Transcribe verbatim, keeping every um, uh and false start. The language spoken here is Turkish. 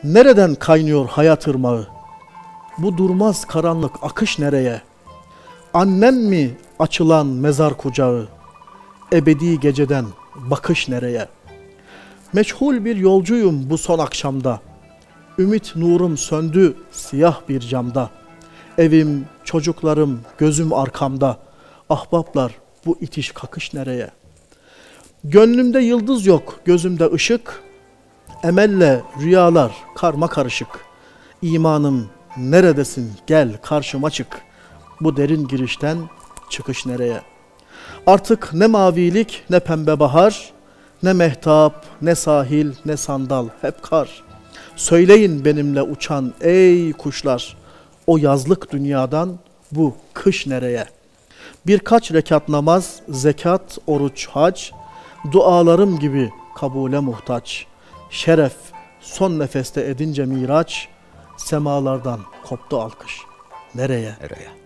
Nereden kaynıyor hayat ırmağı? Bu durmaz karanlık akış nereye? Annen mi açılan mezar kucağı? Ebedi geceden bakış nereye? Meçhul bir yolcuyum bu son akşamda. Ümit nurum söndü siyah bir camda. Evim, çocuklarım, gözüm arkamda. Ahbaplar, bu itiş kakış nereye? Gönlümde yıldız yok, gözümde ışık. Emelle rüyalar karma karışık. İmanım neredesin, gel karşıma çık. Bu derin girişten çıkış nereye? Artık ne mavilik ne pembe bahar, ne mehtap ne sahil ne sandal, hep kar. Söyleyin benimle uçan ey kuşlar, o yazlık dünyadan bu kış nereye? Birkaç rekat namaz, zekat, oruç, hac, dualarım gibi kabule muhtaç. Şeref son nefeste edince miraç, semalardan koptu alkış. Nereye? Nereye?